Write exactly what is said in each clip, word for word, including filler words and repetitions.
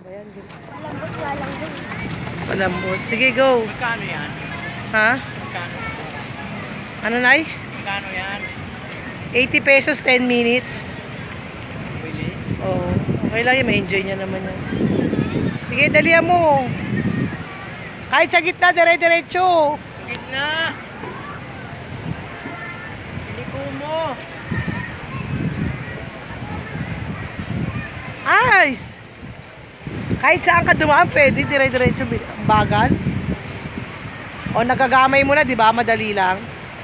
ba yan? Malambot nga lang din. Malambot. Sige, go. Magkano yan? Ha? Magkano? Ano, Nay? Magkano yan? eighty pesos, ten minutes. Bilis? Oo. Okay lang yun. May enjoy niya naman yan. Sige, dalihan mo. Kahit sa gitna, dire-diretso. Gitna! Siliko mo! Ayos! Kahit saan ka dumaan, pwede. Dire-diretso. Bagal. O, nagagamay mo na, di ba? Madali lang.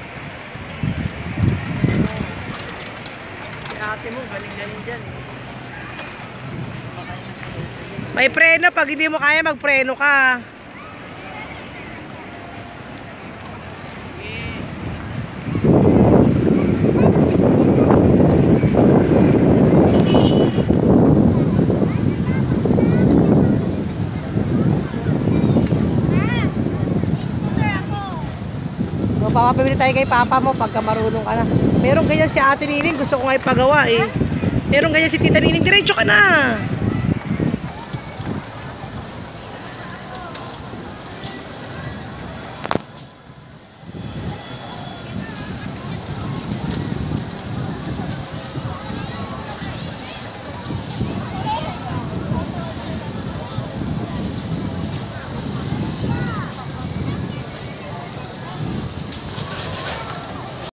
Si ate mo, galing-galing dyan. May preno. Pag hindi mo kaya, magpreno ka. Papapabili tayo kay papa mo pagka marunong ka na. Meron ganyan si ate Nining. Gusto ko nga ipagawa eh. Meron ganyan si tita Nining. Diretso ka na.